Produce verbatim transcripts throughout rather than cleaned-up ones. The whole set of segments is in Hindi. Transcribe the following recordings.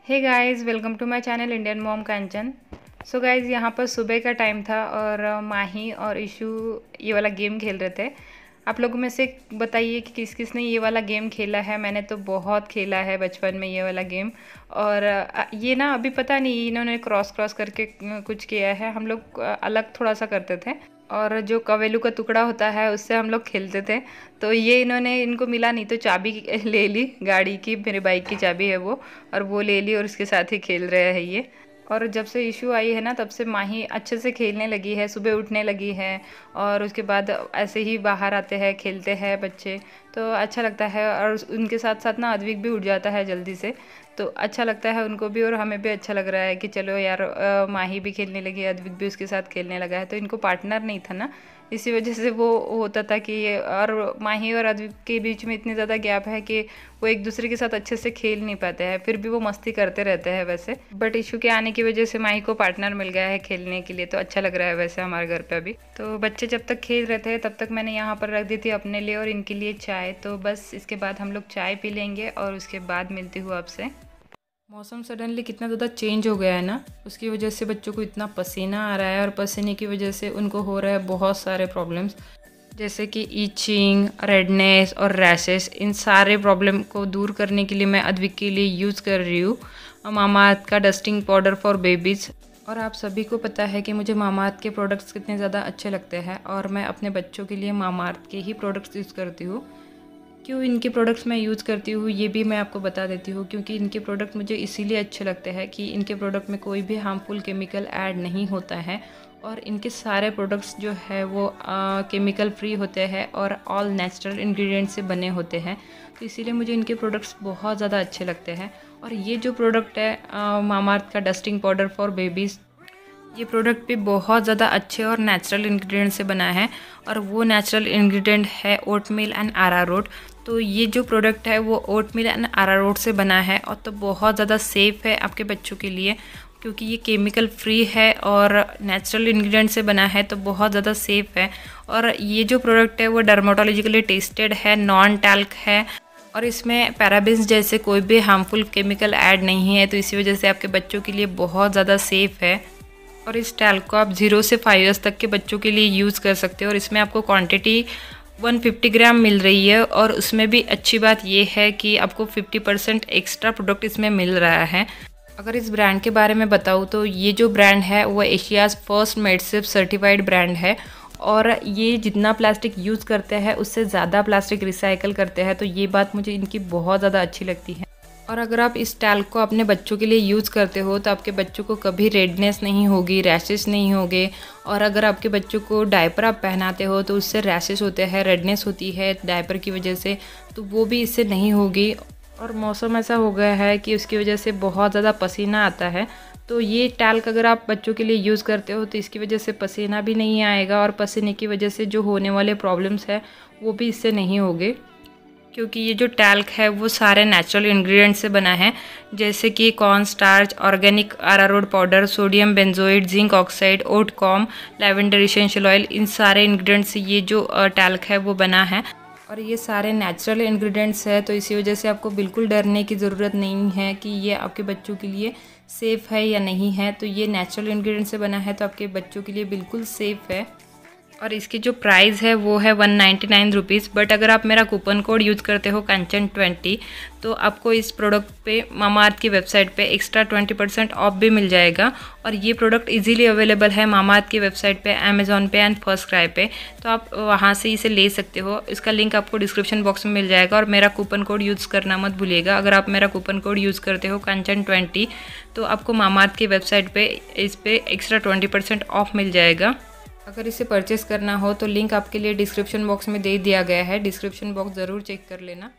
Hey guys, welcome to my channel Indian mom Kanchan. So guys, यहाँ पर सुबह का टाइम था और अ, माही और इशू ये वाला गेम खेल रहे थे। आप लोगों में से बताइए कि किस किस ने ये वाला गेम खेला है। मैंने तो बहुत खेला है बचपन में ये वाला गेम। और अ, ये ना अभी पता नहीं इन्होंने क्रॉस क्रॉस करके अ, कुछ किया है। हम लोग अ, अलग थोड़ा सा करते थे और जो कवेलू का टुकड़ा होता है उससे हम लोग खेलते थे। तो ये इन्होंने इनको मिला नहीं तो चाबी ले ली गाड़ी की, मेरे बाइक की चाबी है वो, और वो ले ली और उसके साथ ही खेल रहे हैं ये। और जब से इशू आई है ना तब से माही अच्छे से खेलने लगी है, सुबह उठने लगी है। और उसके बाद ऐसे ही बाहर आते हैं, खेलते हैं बच्चे, तो अच्छा लगता है। और उनके साथ साथ ना अद्विक भी उठ जाता है जल्दी से, तो अच्छा लगता है उनको भी और हमें भी अच्छा लग रहा है कि चलो यार, अ, माही भी खेलने लगी, अद्विक भी उसके साथ खेलने लगा है। तो इनको पार्टनर नहीं था ना, इसी वजह से वो होता था कि ये, और माही और अद्विक के बीच में इतनी ज़्यादा गैप है कि वो एक दूसरे के साथ अच्छे से खेल नहीं पाते हैं। फिर भी वो मस्ती करते रहते हैं वैसे, बट इशू के आने की वजह से माही को पार्टनर मिल गया है खेलने के लिए, तो अच्छा लग रहा है वैसे हमारे घर पे अभी। तो बच्चे जब तक खेल रहे थे तब तक मैंने यहाँ पर रख दी थी अपने लिए और इनके लिए चाय। तो बस इसके बाद हम लोग चाय पी लेंगे और उसके बाद मिलती हूँ आपसे। मौसम सडनली कितना ज़्यादा चेंज हो गया है ना, उसकी वजह से बच्चों को इतना पसीना आ रहा है और पसीने की वजह से उनको हो रहा है बहुत सारे प्रॉब्लम्स, जैसे कि ईचिंग, रेडनेस और रैशेस। इन सारे प्रॉब्लम को दूर करने के लिए मैं अद्विक के लिए यूज़ कर रही हूँ मामाअर्थ का डस्टिंग पाउडर फॉर बेबीज़। और आप सभी को पता है कि मुझे मामाअर्थ के प्रोडक्ट्स कितने ज़्यादा अच्छे लगते हैं और मैं अपने बच्चों के लिए मामाअर्थ के ही प्रोडक्ट्स यूज़ करती हूँ। क्यों इनके प्रोडक्ट्स मैं यूज़ करती हूँ ये भी मैं आपको बता देती हूँ, क्योंकि इनके प्रोडक्ट मुझे इसीलिए अच्छे लगते हैं कि इनके प्रोडक्ट में कोई भी हार्मफुल केमिकल ऐड नहीं होता है और इनके सारे प्रोडक्ट्स जो है वो केमिकल फ्री होते हैं और ऑल नेचुरल इंग्रेडिएंट्स से बने होते हैं। तो इसीलिए मुझे इनके प्रोडक्ट्स बहुत ज़्यादा अच्छे लगते हैं। और ये जो प्रोडक्ट है मामाअर्थ का डस्टिंग पाउडर फॉर बेबीज़, ये प्रोडक्ट भी बहुत ज़्यादा अच्छे और नेचुरल इंग्रेडिएंट से बना है और वो नेचुरल इंग्रेडिएंट है ओटमील एंड अरारोट। तो ये जो प्रोडक्ट है वो ओटमील एंड अरारोट से बना है और तो बहुत ज़्यादा सेफ़ है आपके बच्चों के लिए, क्योंकि ये केमिकल फ्री है और नेचुरल इंग्रेडिएंट से बना है, तो बहुत ज़्यादा सेफ़ है। और ये जो प्रोडक्ट है वो डर्माटोलॉजिकली टेस्टेड है, नॉन टैल्क है और इसमें पैराबेन्स जैसे कोई भी हार्मफुल केमिकल ऐड नहीं है, तो इसी वजह से आपके बच्चों के लिए बहुत ज़्यादा सेफ़ है। और इस टैल्क को आप जीरो से फाइव ईयर्स तक के बच्चों के लिए यूज़ कर सकते हो और इसमें आपको क्वांटिटी एक सौ पचास ग्राम मिल रही है। और उसमें भी अच्छी बात ये है कि आपको पचास परसेंट एक्स्ट्रा प्रोडक्ट इसमें मिल रहा है। अगर इस ब्रांड के बारे में बताऊँ तो ये जो ब्रांड है वो Asia's first MadeSafe certified brand है और ये जितना प्लास्टिक यूज़ करते हैं उससे ज़्यादा प्लास्टिक रिसाइकल करते हैं, तो ये बात मुझे इनकी बहुत ज़्यादा अच्छी लगती है। और अगर आप इस टैल्क को अपने बच्चों के लिए यूज़ करते हो तो आपके बच्चों को कभी रेडनेस नहीं होगी, रैशेस नहीं होंगे। और अगर आपके बच्चों को डायपर आप पहनाते हो तो उससे रैशेस होते हैं, रेडनेस होती है डायपर की वजह से, तो वो भी इससे नहीं होगी। और मौसम ऐसा हो गया है कि उसकी वजह से बहुत ज़्यादा पसीना आता है, तो ये टैल्क अगर आप बच्चों के लिए यूज़ करते हो तो इसकी वजह से पसीना भी नहीं आएगा और पसीने की वजह से जो होने वाले प्रॉब्लम्स है वो भी इससे नहीं होंगे, क्योंकि ये जो टैल्क है वो सारे नेचुरल इंग्रेडिएंट से बना है, जैसे कि corn starch, organic arrowroot powder, sodium benzoate, zinc oxide, oat com, lavender essential oil, इन सारे इंग्रेडिएंट से ये जो टैल्क है वो बना है। और ये सारे नेचुरल इंग्रेडिएंट्स है, तो इसी वजह से आपको बिल्कुल डरने की ज़रूरत नहीं है कि ये आपके बच्चों के लिए सेफ़ है या नहीं है। तो ये नेचुरल इंग्रेडिएंट से बना है तो आपके बच्चों के लिए बिल्कुल सेफ़ है। और इसकी जो प्राइस है वो है one ninety nine rupees, but अगर आप मेरा कूपन कोड यूज़ करते हो कंचन ट्वेंटी तो आपको इस प्रोडक्ट पे मामाअर्थ की वेबसाइट पे एक्स्ट्रा ट्वेंटी परसेंट ऑफ भी मिल जाएगा। और ये प्रोडक्ट इजीली अवेलेबल है मामाअर्थ की वेबसाइट पे, अमेज़ॉन पे एंड फर्स्ट क्राई पे, तो आप वहाँ से इसे ले सकते हो। इसका लिंक आपको डिस्क्रिप्शन बॉक्स में मिल जाएगा और मेरा कूपन कोड यूज़ करना मत भूलिएगा। अगर आप मेरा कूपन कोड यूज़ करते हो कंचन ट्वेंटी तो आपको मामाअर्थ की वेबसाइट पर इस पर एक्स्ट्रा ट्वेंटी परसेंट ऑफ मिल जाएगा। अगर इसे परचेस करना हो तो लिंक आपके लिए डिस्क्रिप्शन बॉक्स में दे दिया गया है, डिस्क्रिप्शन बॉक्स ज़रूर चेक कर लेना।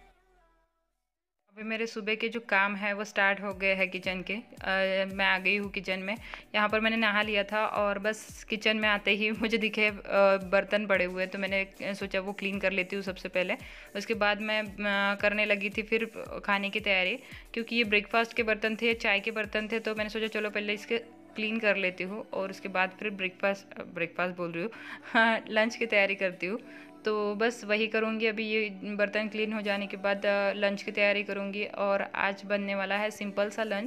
अभी मेरे सुबह के जो काम है वो स्टार्ट हो गए हैं किचन के। आ, मैं आ गई हूँ किचन में। यहाँ पर मैंने नहा लिया था और बस किचन में आते ही मुझे दिखे आ, बर्तन पड़े हुए, तो मैंने सोचा वो क्लीन कर लेती हूँ सबसे पहले। उसके बाद मैं आ, करने लगी थी फिर खाने की तैयारी, क्योंकि ये ब्रेकफास्ट के बर्तन थे, चाय के बर्तन थे, तो मैंने सोचा चलो पहले इसके क्लीन कर लेती हूँ और उसके बाद फिर ब्रेकफास्ट ब्रेकफास्ट बोल रही हूँ हाँ, लंच की तैयारी करती हूँ। तो बस वही करूँगी। अभी ये बर्तन क्लीन हो जाने के बाद लंच की तैयारी करूँगी और आज बनने वाला है सिंपल सा लंच।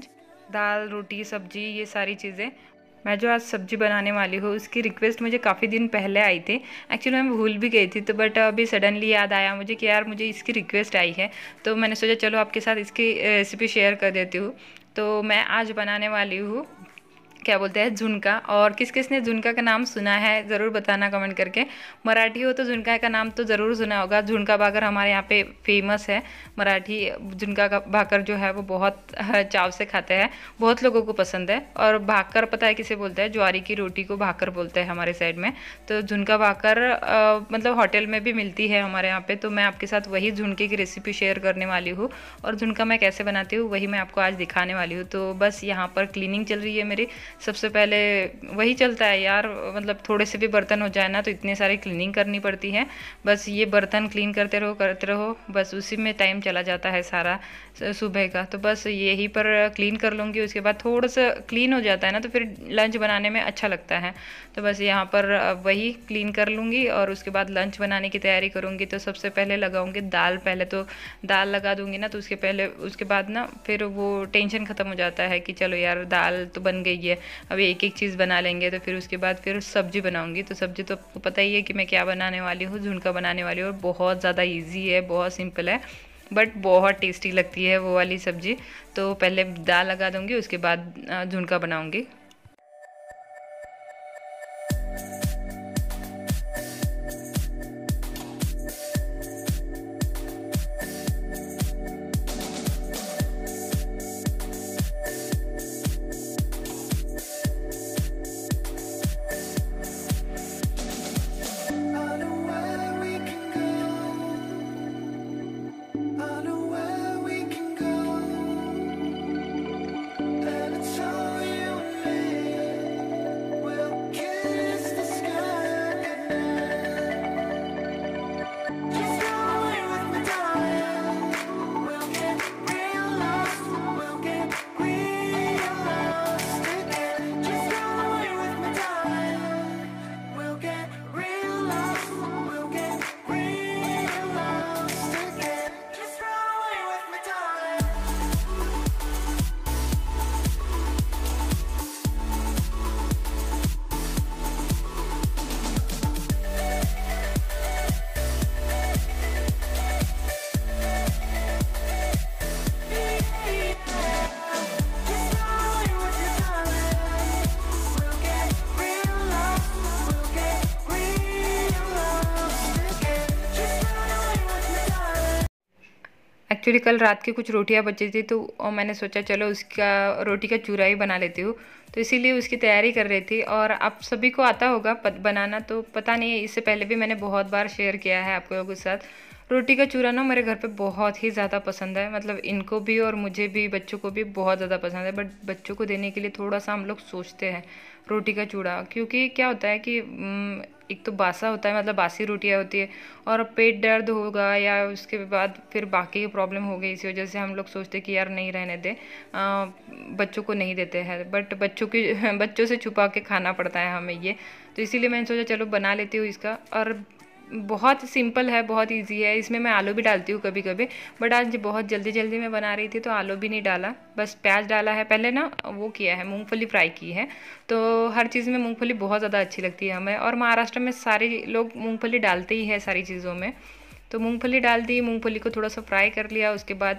दाल, रोटी, सब्जी, ये सारी चीज़ें। मैं जो आज सब्जी बनाने वाली हूँ उसकी रिक्वेस्ट मुझे काफ़ी दिन पहले आई थी। एक्चुअली मैं भूल भी गई थी, तो बट अभी सडनली याद आया मुझे कि यार मुझे इसकी रिक्वेस्ट आई है, तो मैंने सोचा चलो आपके साथ इसकी रेसिपी शेयर कर देती हूँ। तो मैं आज बनाने वाली हूँ, क्या बोलते हैं, झुनका। और किस किस ने झुनका का नाम सुना है ज़रूर बताना कमेंट करके। मराठी हो तो झुनका का नाम तो ज़रूर सुना होगा। झुनका भाकर हमारे यहाँ पे फेमस है। मराठी झुनका का भाकर जो है वो बहुत चाव से खाते हैं, बहुत लोगों को पसंद है। और भाकर पता है किसे बोलते हैं? ज्वारी की रोटी को भाकर बोलते हैं हमारे साइड में। तो झुनका भाकर मतलब होटल में भी मिलती है हमारे यहाँ पे। तो मैं आपके साथ वही झुनके की रेसिपी शेयर करने वाली हूँ, और झुनका मैं कैसे बनाती हूँ वही मैं आपको आज दिखाने वाली हूँ। तो बस यहाँ पर क्लीनिंग चल रही है मेरी। सबसे पहले वही चलता है यार, मतलब थोड़े से भी बर्तन हो जाए ना तो इतनी सारी क्लीनिंग करनी पड़ती है। बस ये बर्तन क्लीन करते रहो करते रहो, बस उसी में टाइम चला जाता है सारा सुबह का। तो बस यहीं पर क्लीन कर लूँगी, उसके बाद थोड़ा सा क्लीन हो जाता है ना तो फिर लंच बनाने में अच्छा लगता है। तो बस यहाँ पर वही क्लीन कर लूँगी और उसके बाद लंच बनाने की तैयारी करूँगी। तो सबसे पहले लगाऊँगी दाल। पहले तो दाल लगा दूँगी ना, तो उसके पहले उसके बाद ना फिर वो टेंशन ख़त्म हो जाता है कि चलो यार दाल तो बन गई है, अभी एक एक चीज़ बना लेंगे। तो फिर उसके बाद फिर सब्जी बनाऊंगी। तो सब्जी तो आपको पता ही है कि मैं क्या बनाने वाली हूँ, झुनका बनाने वाली हूँ। और बहुत ज़्यादा इजी है, बहुत सिंपल है, बट बहुत टेस्टी लगती है वो वाली सब्जी। तो पहले दाल लगा दूँगी, उसके बाद झुनका बनाऊँगी। एक्चुअली कल रात की कुछ रोटियां बची थी, तो मैंने सोचा चलो उसका रोटी का चूरा ही बना लेती हूँ। तो इसीलिए उसकी तैयारी कर रही थी। और आप सभी को आता होगा बनाना, तो पता नहीं, इससे पहले भी मैंने बहुत बार शेयर किया है आप लोगों के साथ। रोटी का चूरा ना मेरे घर पे बहुत ही ज़्यादा पसंद है, मतलब इनको भी और मुझे भी, बच्चों को भी बहुत ज़्यादा पसंद है। बट बच्चों को देने के लिए थोड़ा सा हम लोग सोचते हैं रोटी का चूड़ा, क्योंकि क्या होता है कि एक तो बासा होता है, मतलब बासी रोटियां होती है, और पेट दर्द होगा या उसके बाद फिर बाकी की प्रॉब्लम हो गई, इसी वजह से हम लोग सोचते कि यार नहीं रहने दे, आ, बच्चों को नहीं देते हैं। बट बच्चों की बच्चों से छुपा के खाना पड़ता है हमें ये। तो इसीलिए मैंने सोचा चलो बना लेती हूँ इसका। और बहुत सिंपल है, बहुत इजी है। इसमें मैं आलू भी डालती हूँ कभी कभी, बट आज बहुत जल्दी जल्दी में बना रही थी तो आलू भी नहीं डाला, बस प्याज डाला है। पहले ना वो किया है, मूंगफली फ्राई की है। तो हर चीज़ में मूंगफली बहुत ज़्यादा अच्छी लगती है हमें, और महाराष्ट्र में सारे लोग मूंगफली डालते ही है सारी चीज़ों में। तो मूंगफली डाल दी, मूंगफली को थोड़ा सा फ्राई कर लिया, उसके बाद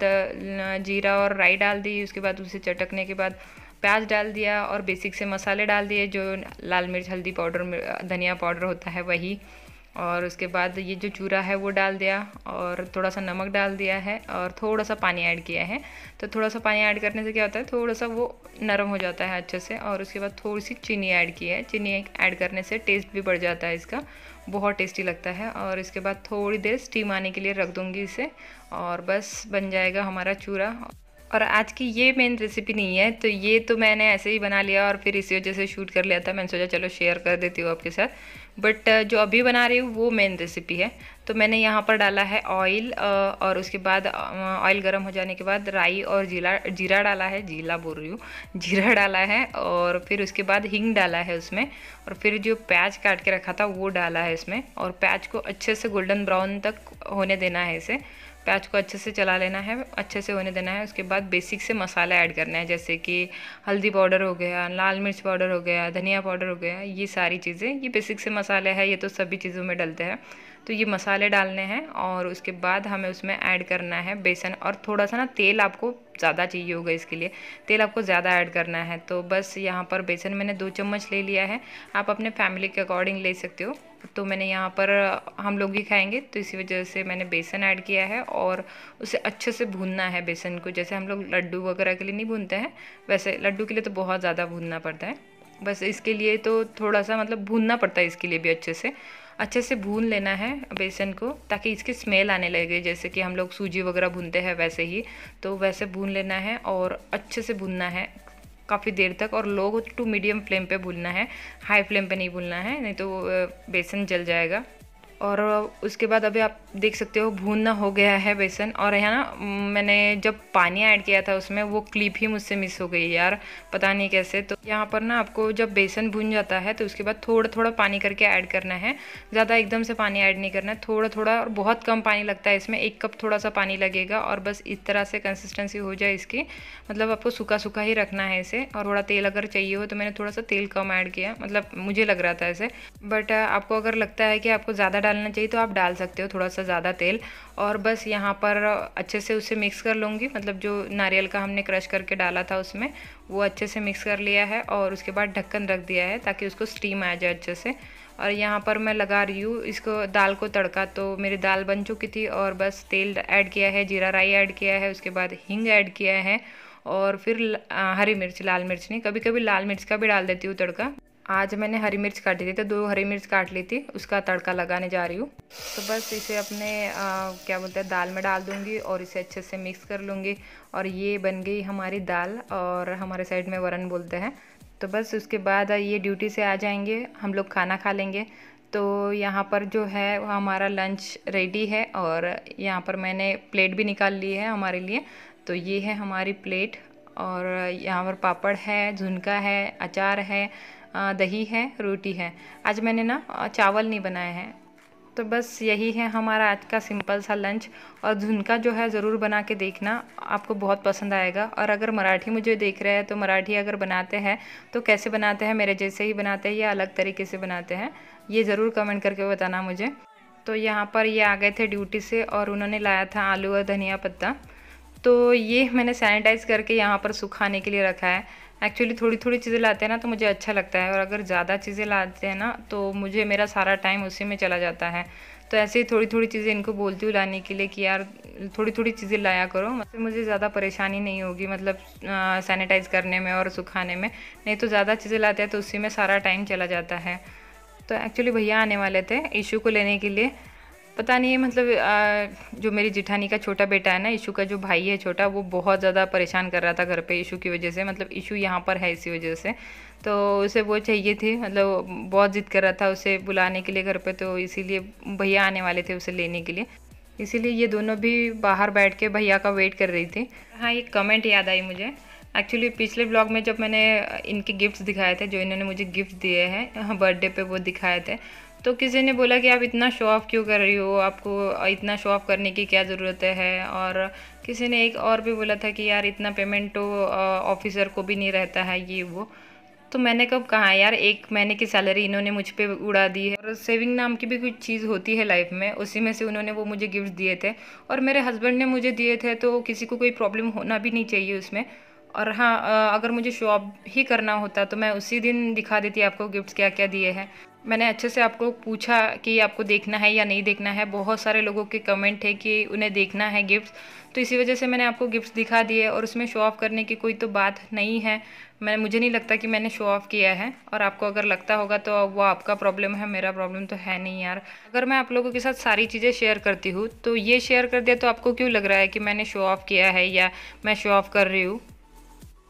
जीरा और राई डाल दी, उसके बाद उसे चटकने के बाद प्याज डाल दिया, और बेसिक से मसाले डाल दिए, जो लाल मिर्च, हल्दी पाउडर, धनिया पाउडर होता है वही। और उसके बाद ये जो चूरा है वो डाल दिया, और थोड़ा सा नमक डाल दिया है, और थोड़ा सा पानी ऐड किया है। तो थोड़ा सा पानी ऐड करने से क्या होता है, थोड़ा सा वो नरम हो जाता है अच्छे से। और उसके बाद थोड़ी सी चीनी ऐड की है, चीनी ऐड करने से टेस्ट भी बढ़ जाता है इसका, बहुत टेस्टी लगता है। और इसके बाद थोड़ी देर स्टीम आने के लिए रख दूँगी इसे, और बस बन जाएगा हमारा चूरा। और आज की ये मेन रेसिपी नहीं है, तो ये तो मैंने ऐसे ही बना लिया और फिर इसी वजह से शूट कर लिया था। मैंने सोचा चलो शेयर कर देती हूँ आपके साथ, बट जो अभी बना रही हूँ वो मेन रेसिपी है। तो मैंने यहाँ पर डाला है ऑयल, और उसके बाद ऑयल गर्म हो जाने के बाद राई और जीरा जीरा डाला है, जीरा बोल रही हूँ, जीरा डाला है। और फिर उसके बाद हींग डाला है उसमें, और फिर जो प्याज काट के रखा था वो डाला है इसमें। और प्याज को अच्छे से गोल्डन ब्राउन तक होने देना है इसे। प्याज को अच्छे से चला लेना है, अच्छे से होने देना है। उसके बाद बेसिक से मसाला ऐड करना है, जैसे कि हल्दी पाउडर हो गया, लाल मिर्च पाउडर हो गया, धनिया पाउडर हो गया, ये सारी चीज़ें, ये बेसिक से मसाले हैं, ये तो सभी चीज़ों में डलते हैं। तो ये मसाले डालने हैं और उसके बाद हमें उसमें ऐड करना है बेसन, और थोड़ा सा ना तेल आपको ज़्यादा चाहिए होगा, इसके लिए तेल आपको ज़्यादा ऐड करना है। तो बस यहाँ पर बेसन मैंने दो चम्मच ले लिया है, आप अपने फैमिली के अकॉर्डिंग ले सकते हो। तो मैंने यहाँ पर, हम लोग भी खाएंगे तो इसी वजह से मैंने बेसन ऐड किया है और उसे अच्छे से भूनना है बेसन को, जैसे हम लोग लड्डू वगैरह के लिए नहीं भूनते हैं वैसे लड्डू के लिए तो बहुत ज़्यादा भूनना पड़ता है। बस इसके लिए तो थोड़ा सा मतलब भूनना पड़ता है, इसके लिए भी अच्छे से अच्छे से भून लेना है बेसन को, ताकि इसकी स्मेल आने लगे, जैसे कि हम लोग सूजी वगैरह भूनते हैं वैसे ही। तो वैसे भून लेना है और अच्छे से भूनना है काफ़ी देर तक, और लो टू मीडियम फ्लेम पे भूनना है, हाई फ्लेम पे नहीं भूनना है, नहीं तो बेसन जल जाएगा। और उसके बाद अभी आप देख सकते हो भूनना हो गया है बेसन। और यहाँ ना मैंने जब पानी ऐड किया था उसमें वो क्लिप ही मुझसे मिस हो गई यार, पता नहीं कैसे। तो यहाँ पर ना आपको जब बेसन भून जाता है तो उसके बाद थोड़ा थोड़ा पानी करके ऐड करना है, ज़्यादा एकदम से पानी ऐड नहीं करना है, थोड़ा थोड़ा, और बहुत कम पानी लगता है इसमें, एक कप थोड़ा सा पानी लगेगा। और बस इस तरह से कंसिस्टेंसी हो जाए इसकी, मतलब आपको सूखा सूखा ही रखना है इसे। और थोड़ा तेल अगर चाहिए हो तो मैंने थोड़ा सा तेल कम ऐड किया, मतलब मुझे लग रहा था ऐसे, बट आपको अगर लगता है कि आपको ज़्यादा डालना चाहिए तो आप डाल सकते हो थोड़ा सा ज़्यादा तेल। और बस यहाँ पर अच्छे से उसे मिक्स कर लूँगी, मतलब जो नारियल का हमने क्रश करके डाला था उसमें वो अच्छे से मिक्स कर लिया है। और उसके बाद ढक्कन रख दिया है ताकि उसको स्टीम आ जाए अच्छे से। और यहाँ पर मैं लगा रही हूँ इसको दाल को तड़का। तो मेरी दाल बन चुकी थी और बस तेल ऐड किया है, जीरा राई ऐड किया है, उसके बाद हींग ऐड किया है, और फिर हरी मिर्च, लाल मिर्च नहीं, कभी कभी लाल मिर्च का भी डाल देती हूँ तड़का। आज मैंने हरी मिर्च काटी थी तो दो हरी मिर्च काट ली थी, उसका तड़का लगाने जा रही हूँ। तो बस इसे अपने आ, क्या बोलते हैं दाल में डाल दूँगी और इसे अच्छे से मिक्स कर लूँगी। और ये बन गई हमारी दाल, और हमारे साइड में वरन बोलते हैं। तो बस उसके बाद ये ड्यूटी से आ जाएंगे, हम लोग खाना खा लेंगे। तो यहाँ पर जो है वो हमारा लंच रेडी है, और यहाँ पर मैंने प्लेट भी निकाल ली है हमारे लिए। तो ये है हमारी प्लेट, और यहाँ पर पापड़ है, झुनका है, अचार है, दही है, रोटी है। आज मैंने ना चावल नहीं बनाए हैं। तो बस यही है हमारा आज का सिंपल सा लंच। और झुनका जो है ज़रूर बना के देखना, आपको बहुत पसंद आएगा। और अगर मराठी मुझे देख रहे हैं तो मराठी अगर बनाते हैं तो कैसे बनाते हैं, मेरे जैसे ही बनाते हैं या अलग तरीके से बनाते हैं, ये ज़रूर कमेंट करके बताना मुझे। तो यहाँ पर ये आ गए थे ड्यूटी से और उन्होंने लाया था आलू और धनिया पत्ता। तो ये मैंने सैनिटाइज करके यहाँ पर सुखाने के लिए रखा है। एक्चुअली थोड़ी थोड़ी चीज़ें लाते हैं ना तो मुझे अच्छा लगता है, और अगर ज़्यादा चीज़ें लाते हैं ना तो मुझे मेरा सारा टाइम उसी में चला जाता है। तो ऐसे ही थोड़ी थोड़ी चीज़ें इनको बोलती हूँ लाने के लिए कि यार थोड़ी थोड़ी चीज़ें लाया करो, मतलब मुझे ज़्यादा परेशानी नहीं होगी, मतलब सैनिटाइज़ करने में और सुखाने में। नहीं तो ज़्यादा चीज़ें लाते हैं तो उसी में सारा टाइम चला जाता है। तो एक्चुअली भैया आने वाले थे इशू को लेने के लिए, पता नहीं मतलब आ, जो मेरी जिठानी का छोटा बेटा है ना, इशू का जो भाई है छोटा, वो बहुत ज़्यादा परेशान कर रहा था घर पे इशू की वजह से, मतलब इशू यहाँ पर है इसी वजह से। तो उसे वो चाहिए थी, मतलब बहुत ज़िद कर रहा था उसे बुलाने के लिए घर पे, तो इसीलिए भैया आने वाले थे उसे लेने के लिए, इसीलिए ये दोनों भी बाहर बैठ के भैया का वेट कर रही थी। हाँ, एक कमेंट याद आई मुझे। एक्चुअली पिछले ब्लॉग में जब मैंने इनके गिफ्ट्स दिखाए थे, जो इन्होंने मुझे गिफ्ट दिए हैं बर्थडे पे, वो दिखाए थे, तो किसी ने बोला कि आप इतना शो ऑफ़ क्यों कर रही हो, आपको इतना शो ऑफ़ करने की क्या ज़रूरत है। और किसी ने एक और भी बोला था कि यार इतना पेमेंट तो ऑफिसर को भी नहीं रहता है, ये वो। तो मैंने कब कहा यार, एक महीने की सैलरी इन्होंने मुझ पे उड़ा दी है। और सेविंग नाम की भी कुछ चीज़ होती है लाइफ में, उसी में से उन्होंने वो मुझे गिफ्ट दिए थे, और मेरे हस्बैंड ने मुझे दिए थे, तो किसी को कोई प्रॉब्लम होना भी नहीं चाहिए उसमें। और हाँ, अगर मुझे शो ऑफ ही करना होता तो मैं उसी दिन दिखा देती आपको गिफ्ट्स क्या क्या दिए हैं। मैंने अच्छे से आपको पूछा कि आपको देखना है या नहीं देखना है, बहुत सारे लोगों के कमेंट है कि उन्हें देखना है गिफ्ट्स, तो इसी वजह से मैंने आपको गिफ्ट्स दिखा दिए। और उसमें शो ऑफ़ करने की कोई तो बात नहीं है, मैं मुझे नहीं लगता कि मैंने शो ऑफ़ किया है। और आपको अगर लगता होगा तो वो आपका प्रॉब्लम है, मेरा प्रॉब्लम तो है नहीं यार। अगर मैं आप लोगों के साथ सारी चीज़ें शेयर करती हूँ तो ये शेयर कर दिया, तो आपको क्यों लग रहा है कि मैंने शो ऑफ़ किया है या मैं शो ऑफ़ कर रही हूँ।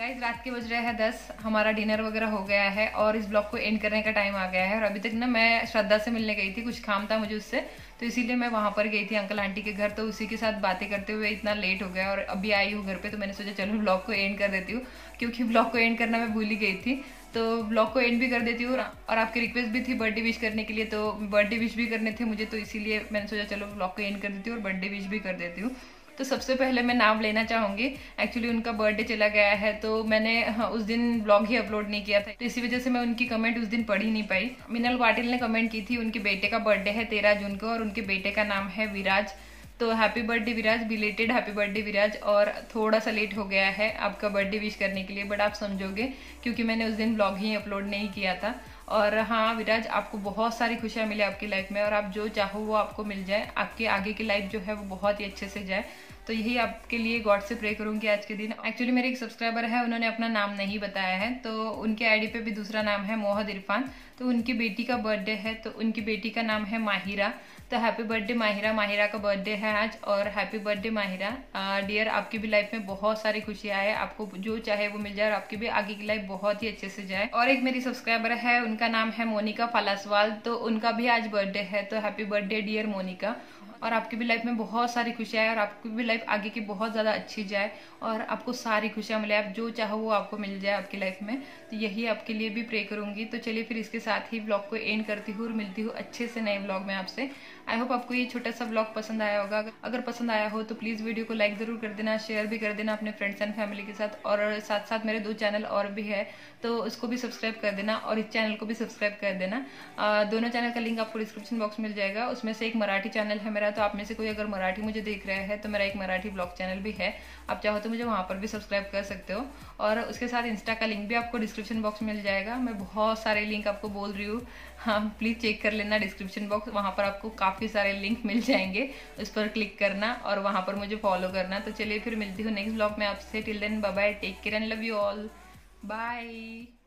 गाइज रात के बज रहे हैं दस, हमारा डिनर वगैरह हो गया है और इस ब्लॉग को एंड करने का टाइम आ गया है। और अभी तक ना मैं श्रद्धा से मिलने गई थी, कुछ काम था मुझे उससे, तो इसीलिए मैं वहां पर गई थी अंकल आंटी के घर। तो उसी के साथ बातें करते हुए इतना लेट हो गया और अभी आई हूँ घर पे, तो मैंने सोचा चलो ब्लॉग को एंड कर देती हूँ, क्योंकि ब्लॉग को एंड करना मैं भूल ही गई थी। तो ब्लॉग को एंड भी कर देती हूँ और आपकी रिक्वेस्ट भी थी बर्थडे विश करने के लिए, तो बर्थडे विश भी करने थे मुझे, तो इसीलिए मैंने सोचा चलो ब्लॉग को एंड कर देती हूँ और बर्थडे विश भी कर देती हूँ। तो सबसे पहले मैं नाम लेना चाहूंगी, एक्चुअली उनका बर्थडे चला गया है तो मैंने हाँ, उस दिन ब्लॉग ही अपलोड नहीं किया था, तो इसी वजह से मैं उनकी कमेंट उस दिन पढ़ ही नहीं पाई। मिनल पाटिल ने कमेंट की थी, उनके बेटे का बर्थडे है तेरह जून को और उनके बेटे का नाम है विराज। तो happy birthday Viraj, belated happy birthday Viraj. और थोड़ा सा लेट हो गया है आपका बर्थडे विश करने के लिए, बट आप समझोगे क्योंकि मैंने उस दिन ब्लॉग ही अपलोड नहीं किया था। और हाँ विराज, आपको बहुत सारी खुशियाँ मिले आपकी लाइफ में और आप जो चाहो वो आपको मिल जाए, आपके आगे की लाइफ जो है वो बहुत ही अच्छे से जाए। तो यही आपके लिए गॉड से प्रे करूंगी आज के दिन। एक्चुअली मेरे एक सब्सक्राइबर है, उन्होंने अपना नाम नहीं बताया है, तो उनके आईडी पे भी दूसरा नाम है मोहद इरफान। तो उनकी बेटी का बर्थडे है, तो उनकी बेटी का नाम है माहिरा। तो हैप्पी बर्थडे माहिरा, माहिरा का बर्थडे है आज और हैप्पी बर्थडे माहिरा। डियर, आपकी भी लाइफ में बहुत सारी खुशियां आए, आपको जो चाहे वो मिल जाए और आपकी भी आगे की लाइफ बहुत ही अच्छे से जाए। और एक मेरी सब्सक्राइबर है, उनका नाम है मोनिका फालासवाल, तो उनका भी आज बर्थडे है। तो हैप्पी बर्थडे डियर मोनिका, और आपकी भी लाइफ में बहुत सारी खुशियां आए और आपकी भी लाइफ आगे की बहुत ज़्यादा अच्छी जाए और आपको सारी खुशियां मिले, आप जो चाहो वो आपको मिल जाए आपकी लाइफ में। तो यही आपके लिए भी प्रे करूंगी। तो चलिए फिर इसके साथ ही ब्लॉग को एंड करती हूँ और मिलती हूँ अच्छे से नए ब्लॉग में आपसे। आई होप आपको ये छोटा सा ब्लॉग पसंद आया होगा। अगर पसंद आया हो तो प्लीज़ वीडियो को लाइक ज़रूर कर देना, शेयर भी कर देना अपने फ्रेंड्स एंड फैमिली के साथ। और साथ साथ मेरे दो चैनल और भी है, तो उसको भी सब्सक्राइब कर देना और इस चैनल को भी सब्सक्राइब कर देना। आ, दोनों चैनल का लिंक आपको डिस्क्रिप्शन बॉक्स में मिल जाएगा। उसमें से एक मराठी चैनल है मेरा, तो आप में से कोई अगर मराठी मुझे देख रहा है तो मेरा एक मराठी ब्लॉग चैनल भी है, आप चाहो तो मुझे वहाँ पर भी सब्सक्राइब कर सकते हो। और उसके साथ इंस्टा का लिंक भी आपको डिस्क्रिप्शन बॉक्स में मिल जाएगा। मैं बहुत सारे लिंक आपको बोल रही हूँ, हाँ प्लीज़ चेक कर लेना डिस्क्रिप्शन बॉक्स, वहाँ पर आपको काफ़ी सारे लिंक मिल जाएंगे, उस पर क्लिक करना और वहाँ पर मुझे फॉलो करना। तो चलिए फिर मिलती हूँ नेक्स्ट ब्लॉग में आपसे। Till then bye bye, take care and love you all, bye.